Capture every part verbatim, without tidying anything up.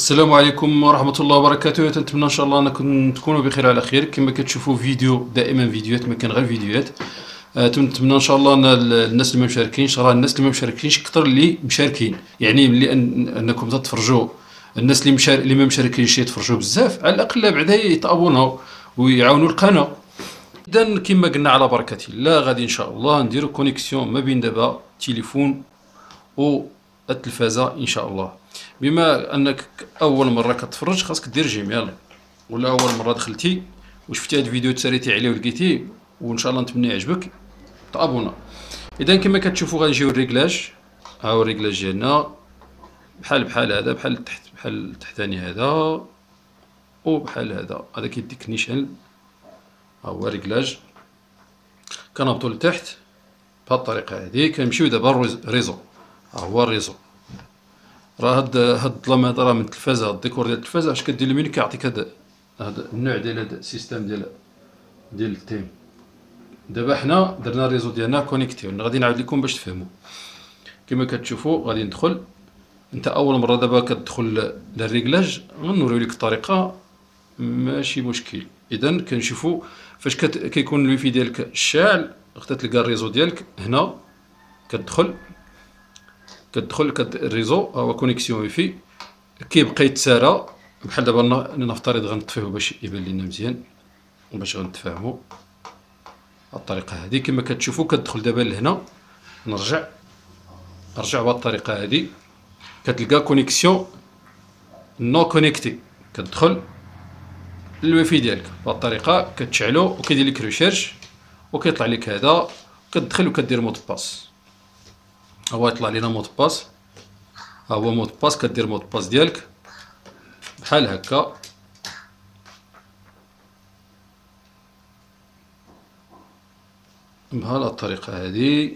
السلام عليكم ورحمة الله وبركاته. تنتمنى ان شاء الله انكم تكونوا بخير على خير. كما كتشوفوا فيديو دائما فيديوهات، ما كان غير فيديوهات. آه، تنتمنى ان شاء الله ان ال- الناس اللي ما مشاركينش، راه الناس اللي ما مشاركينش كثر اللي مشاركين، يعني ملي أن انكم تتفرجوا. الناس اللي مشار... اللي ما مشاركينش يتفرجوا بزاف، على الاقل بعدا يتابوناو ويعاونوا القناة. اذا كما قلنا على بركة الله، غادي ان شاء الله نديروا كونيكسيون ما بين دابا التليفون والتلفازة ان شاء الله. بما انك اول مره كتفرج، خاصك دير جيميل، ولا اول مره دخلتي وشفتي هاد الفيديو تساليتي عليه ولقيتيه، وان شاء الله نتمنى يعجبك، تابونا. اذا كما كتشوفوا غنجيو الريكلاج. ها هو الريكلاج ديالنا، بحال بحال هذا، بحال التحت، بحال التحتاني هذا، وبحال هذا. هذا كيديك نيشان. ها هو الريكلاج. كنهبطوا لتحت بهاد الطريقه هذه، كنمشيو دابا الريزو. ها هو الريزو. راه هاد هاد الظلام هذا راه من التلفازه، هاد الديكور ديال التلفازه. اش كدير الميني كيعطيك هاد هاد النوع ديال هاد السيستم ديال ديال التيم. دابا حنا درنا الريزو ديالنا كونيكتي، غادي نعاود لكم باش تفهموا. كما كتشوفوا غادي ندخل. انت اول مره دابا كتدخل للريكلاج، غنوريو لك الطريقه، ماشي مشكل. اذا كنشوفوا فاش كت... كيكون الويفي ديالك شاعل، غادي تلقى الريزو ديالك هنا. كتدخل كتدخل كت... الريزو هو كونيكسيون ويفي، كيبقى يتسارى. بحال دابا ن- نفترض غنطفيوه باش يبان لينا مزيان وباش غنتفاهموا. الطريقه هذه كما كتشوفوا، كتدخل دابا لهنا. نرجع نرجع بهذه الطريقه هذه. كتلقى كونيكسيون نو كونيكتي. كتدخل للويفي ديالك بهذه الطريقه، كتشعلو وكيدير لك ريشيرش، وكيطلع لك هذا. كتدخل وكدير مود باس. هو يطلع لنا مود باس. ها هو مود باس. كدير مود باس ديالك بحال هكا. بهذه الطريقه هذه،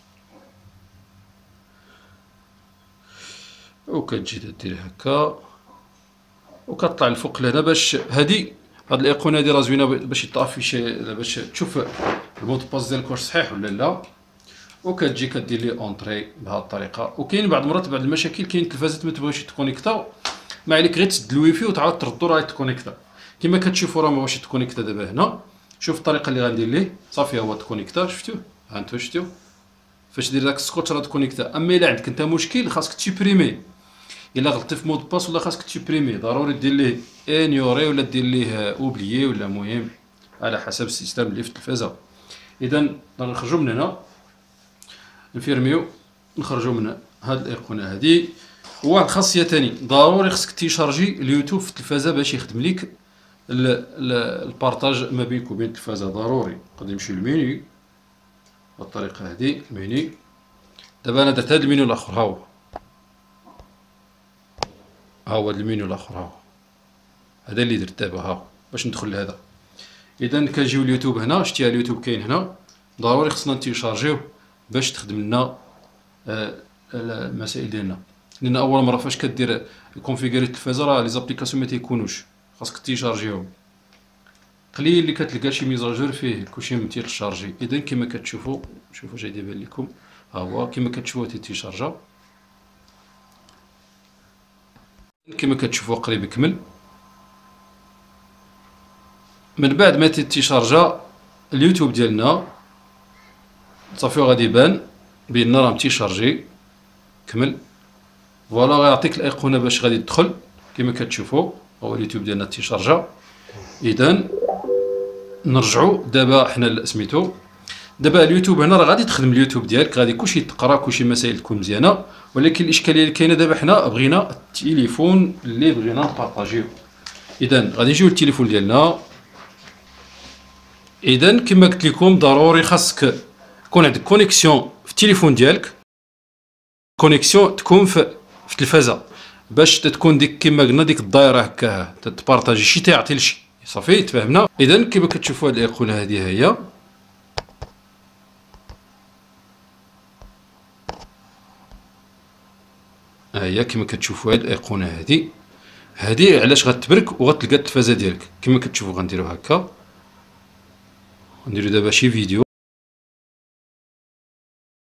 وكتجي دير هكا، وكطلع الفوق لهنا. باش هادي هاد الايقونه هادي راه زوينه باش يطافي شي، باش تشوف المود باس ديالك واش صحيح ولا لا. وكتجي كدير لي اونطري بهذه الطريقه. وكاين بعض المرات بعض المشاكل، كاين التلفازات ما تبغيش تكونيكتا، ما عليك غير تسد الويفي وتعاود تردو راه يتكونيكتا. كما كتشوفوا راه ما واش يتكونيكتا دابا هنا. شوف الطريقه اللي غندير ليه، صافي هو تكونيكتا. شفتوه؟ ها انتو شفتوه فاش دير داك السكوتش راه تكونيكتا. اما الا عندك انت مشكل، خاصك تسوبريمي. الا غلطتي في مود باس ولا خاصك تسوبريمي، ضروري دير ليه انيوري ولا دير ليه اوبليي، ولا مهم على حسب السيستم اللي في التلفازه. اذا نخرجوا من هنا، نفيرميو، نخرجوا من هاد الايقونه هادي. وواحد الخاصيه ثاني، ضروري خصك تيشارجي اليوتيوب في التلفازه باش يخدم لك ال- ال- البارطاج ما بينك وبين التلفازه. ضروري غادي نمشيو للميني بالطريقه هادي. الميني دابا انا درت هاد المينيو الاخر، ها هو ها هو هاد المينيو الاخر، ها هو هذا اللي درت دابا. ها هو باش ندخل لهذا. اذا كنجيو اليوتيوب هنا. شتي اليوتيوب كاين هنا. ضروري خصنا نتيشارجيوه باش تخدم لنا آه، المسائل ديالنا. لان اول مره فاش كدير كونفيغوري التلفازه، راه لي زابليكاسيون ما تيكونوش، خاصك تيشارجيهم. قليل اللي كتلقى شي ميزاجور فيه كلشي متيشارجي. اذا كما كتشوفوا، شوفوا جاي يبان لكم. ها هو كما كتشوفوا تيتيشارجا. كما كتشوفوا قريب كمل. من بعد ما تيتيشارجا اليوتيوب ديالنا، صافي غادي يبان بان راه متيشارجي كمل. فوالا غيعطيك الايقونه باش غادي تدخل. كما كتشوفوا هو اليوتيوب ديالنا تيشارجا. اذا نرجعوا دابا حنا سميتو. دابا اليوتيوب هنا راه غادي تخدم اليوتيوب ديالك، غادي كلشي تقرا، كلشي مسائل تكون مزيانه. ولكن الاشكاليه اللي كاينه دابا، حنا بغينا التليفون اللي بغينا نبارطاجيو. اذا غادي نجيو للتليفون ديالنا. اذا كما قلت لكم، ضروري خاصك يكون عندك كونيكسيون في التليفون ديالك، كونيكسيون تكون في في التلفازه، باش تكون ديك كما قلنا ديك الدائره هكا تبارطاجي شي تعطي لشي. صافي تفهمنا. اذا كما كتشوفوا هذه الايقونه هذه هي. ها هي كما كتشوفوا هذه الايقونه هذه. هذه علاش غتبرك وغتلقى التلفازه ديالك. كما كتشوفوا غنديروا هكا. نديروا دابا شي فيديو.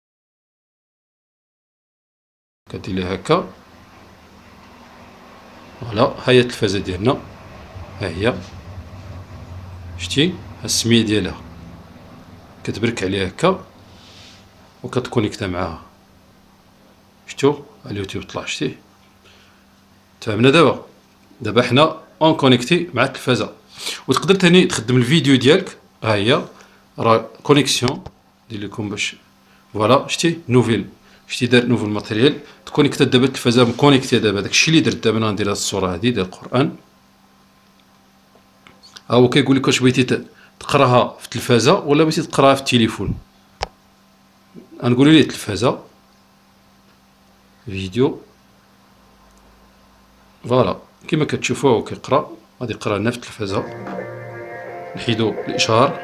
كدير ليه هكا. فوالا ها هي التلفازه ديالنا، ها هي شتي ها السميه ديالها كتبرك عليها هكا وكتكونيكتا معاها. شتو اليوتيوب طلع، شتي تفهمنا. دابا دابا حنا اون كونيكتي مع التلفازه، وتقدر تاني تخدم الفيديو ديالك. ها هي راه كونيكسيون ندير لكم باش فوالا شتي نوفيل، شتي دار نوفيل ماتيريال تكونيكتا. دابا التلفازه مكونيكتي. دابا داكشي اللي درت دابا انا غندير هاد الصوره هادي ديال القران. ها هو كيقول لك واش بغيتي تقراها في التلفازه ولا بغيتي تقراها في التليفون. غنقولوا ليه التلفازه فيديو، فوالا كما كتشوفوا هو كيقرا. غادي يقرا لنا في التلفازه، نحيدو الاشهار.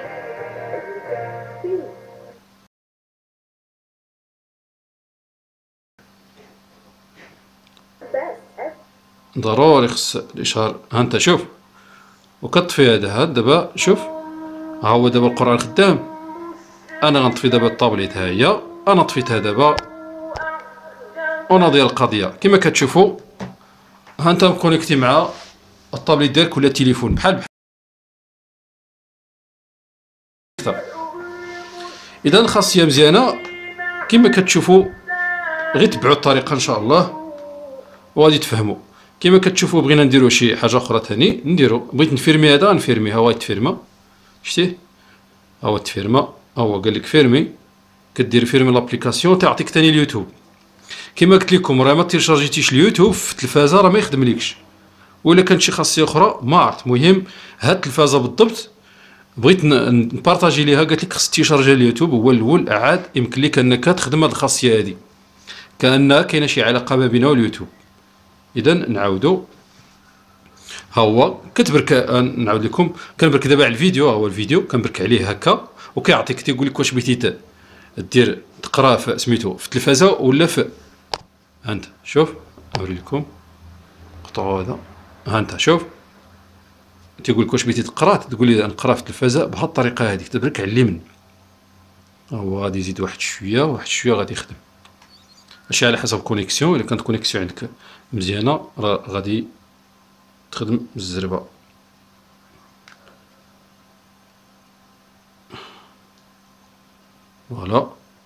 ضروري خص الاشهار. ها انت شوف وكطفي هذا. هاد دابا شوف ها هو دابا القران خدام. انا غنطفي دابا الطابليت، ها هي انا طفيتها دابا وناضيه القضيه. كما كتشوفوا ها انت مكونيكتي مع الطابليت ديالك ولا التليفون بحال بحال. اذا الخاصيه مزيانه كما كتشوفوا. غير تبعوا الطريقه ان شاء الله وغادي تفهموا. كما كتشوفوا بغينا نديروا شي حاجه اخرى ثاني نديرو. بغيت نفيرمي هذا نفيرمي. ها هو يتفيرما، شتي ها هو تفيرما. ها هو قال لك فيرمي، كدير فيرمي لابليكاسيون تعطيك ثاني اليوتيوب. كما قلت لكم راه ما تيشارجيتيش اليوتيوب في التلفازه راه ما يخدمليكش، ولا كانت شي خاصيه اخرى ما عرفت. المهم هاد التلفازه بالضبط بغيت نبارطاجي ليها. قالت لك خص تيشارجي اليوتيوب هو الاول، عاد يمكن لك انك تخدم هاد الخاصيه هادي كانها كاينه شي علاقه ما بينها واليوتيوب. اذا نعاودو. ها هو كتبرك، نعاود لكم كنبرك دابا على الفيديو. ها هو الفيديو كنبرك عليه هكا وكيعطيك تيقول لك واش بغيتي دير تقرا في سميتو في التلفازه ولا في. ها انت شوف نوري لكم قطعوا هذا. ها انت شوف تيقول لك واش بغيتي تقرا، تقول لي نقرا في التلفازه بهاد الطريقه هذيك. تبرك على اليمين. ها هو غادي يزيد واحد شويه واحد شويه غادي يخدم. ماشي على حسب كونيكسيون. الا كانت كونيكسيون عندك مزيانه راه غادي تخدم بالزربه. فوالا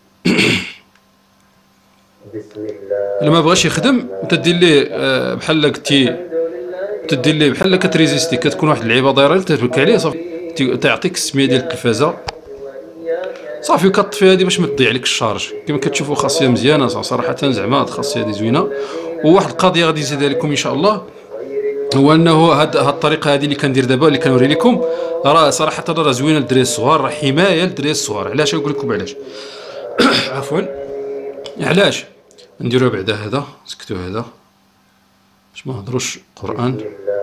الا ما بغاش يخدم تدير ليه بحال قلتي تدير ليه بحال كتريزيستي. كتكون واحد اللعيبه دايره تتبك عليه صافي تعطيك السميه ديال التلفازه صافي. وكطفي هذه باش ما تضيع لك الشارج. كما كتشوفوا خاصيه مزيانه صراحه. زعما هاد الخاصيه هذه زوينه. وواحد القضيه غادي نزيدها لكم ان شاء الله، هو انه هاد هاد الطريقه هذه اللي كندير دابا اللي كنوري لكم راه صراحه راه زوينه للدراري الصغار، راه حمايه للدراري الصغار. علاش نقول لكم علاش؟ عفوا علاش نديرو بعدا هذا. سكتو هذا باش ما نهضروش قران.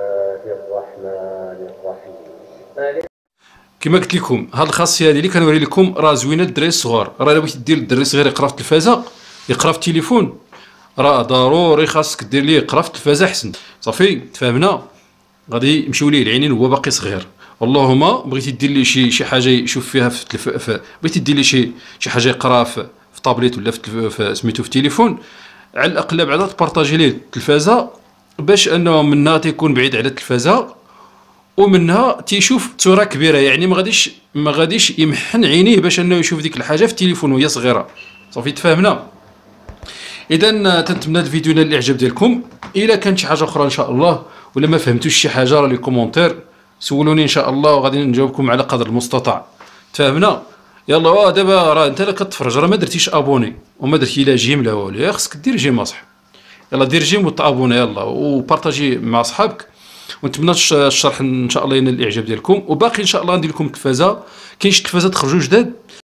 كما قلت لكم هاد الخاصيه هذه اللي كنوري لكم راه زوينه للدراري الصغار. راه الا بغيتي دير للدري الصغير يقرا في التلفازه يقرا في التليفون راه ضروري خاصك دير ليه يقرا في التلفازه احسن. صافي تفاهمنا. غادي يمشيو ليه العينين وهو باقي صغير. اللهم بغيتي دير ليه شي شي حاجه يشوف فيها في التلف... بغيتي دير ليه شي شي حاجه يقراها في في طابليت ولا في, التلف... في سميتو في التليفون، على الاقل بعدا تبارطاجي ليه التلفازه باش انه منها تيكون بعيد على التلفازه ومنها تيشوف صوره كبيره. يعني ما غاديش ما غاديش يمحن عينيه باش انه يشوف ديك الحاجه في التليفون وهي صغيره. صافي تفاهمنا. اذا تنتمنى الفيديو ينال الاعجاب ديالكم. الا كانت شي حاجه اخرى ان شاء الله ولا ما فهمتوش شي حاجه راه لي كومونتير سولوني ان شاء الله وغادي نجاوبكم على قدر المستطاع. تفاهمنا. يلا واه دابا راه انت لا كتفرج راه ما درتيش ابوني وما درتي لا جيم لا والو. خصك دير جيم اصاحبي. يلا دير جيم وتابوني يلا وبارطاجي مع صحابك. ونتمنى الشرح ان شاء الله ينال الاعجاب ديالكم. وباقي ان شاء الله ندير لكم التلفازه. كاين شي تلفازات خرجوا جداد